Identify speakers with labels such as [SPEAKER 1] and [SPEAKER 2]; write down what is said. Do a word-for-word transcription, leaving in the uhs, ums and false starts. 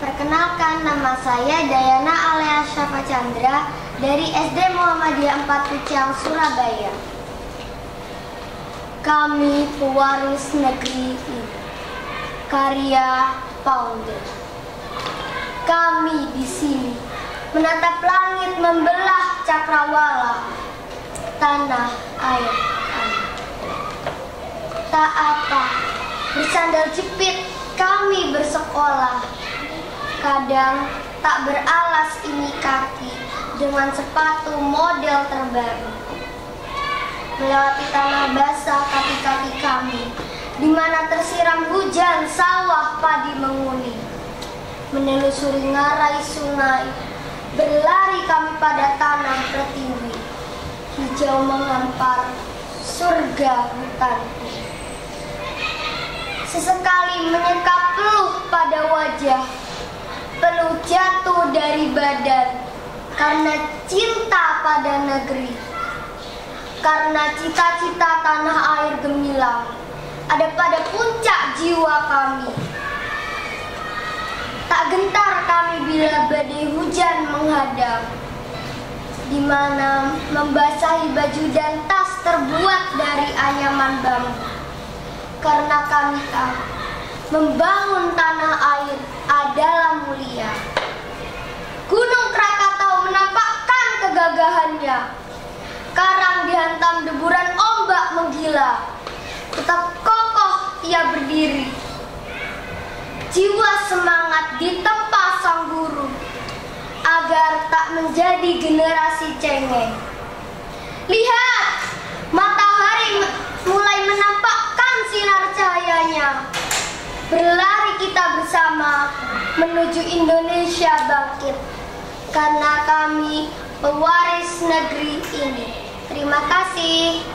[SPEAKER 1] Perkenalkan, nama saya Dayana alias Syafa Chandra dari S D Muhammadiyah empat Pucang, Surabaya. Kami pewaris negeri ini, karya founder. Kami di sini menatap langit membelah cakrawala, tanah air kami. Tak apa, bersandal jepit kami bersekolah. Kadang tak beralas ini kaki dengan sepatu model terbaru. Melewati tanah basah kaki-kaki kami, di mana tersiram hujan sawah padi menguning. Menelusuri ngarai sungai, berlari kami pada tanah pertiwi. Hijau mengampar surga hutanku. Sesekali menyekap peluh pada wajah, peluh jatuh dari badan karena cinta pada negeri, karena cita-cita tanah air gemilang ada pada puncak jiwa kami. Tak gentar kami bila badai hujan menghadang, di mana membasahi baju dan tas terbuat dari anyaman bambu, karena kami tahu membangun tanah air adalah mulia. Gunung Krakatau menampakkan kegagahannya. Karang dihantam deburan ombak menggila. Tetap kokoh ia berdiri. Jiwa semangat ditempa sang guru agar tak menjadi generasi cengeng. Lihat, matahari mulai menampakkan sinar cahayanya. Berlari kita bersama menuju Indonesia bangkit, karena kami pewaris negeri ini. Terima kasih.